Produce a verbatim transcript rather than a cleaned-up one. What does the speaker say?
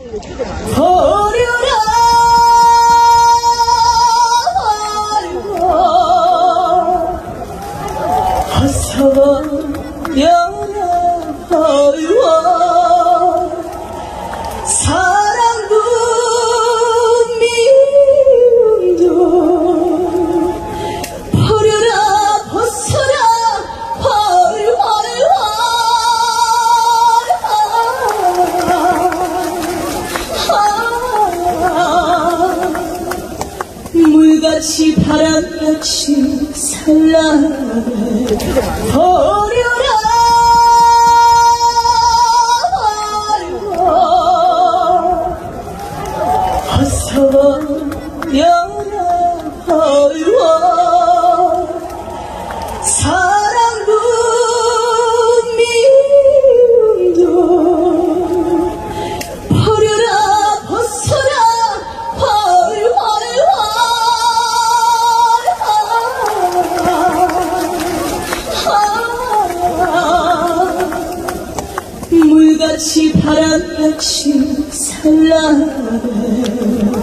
버려라 어서 버려라 사랑도 미움도 버려라 벗어라 물같이 바람같이 산란해 버려라 어서 버려라 사랑도 미움도 버려라 벗어라 물같이 바람같이 산란해